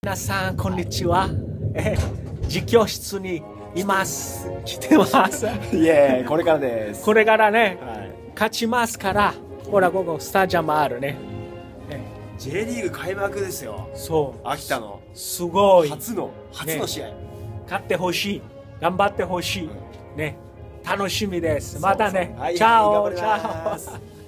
皆さん、こんにちは。実況室にいます。来てます。 いえ、これからです。 これからね、 はい、 勝ちますから、ほら、ここスタジアムあるね。 J リーグ開幕ですよ。 そう。 秋田の。 すごい。 初の試合。 勝ってほしい。頑張ってほしい。ね。楽しみです。またね。 はい、 チャオ、 頑張ります。 チャオ。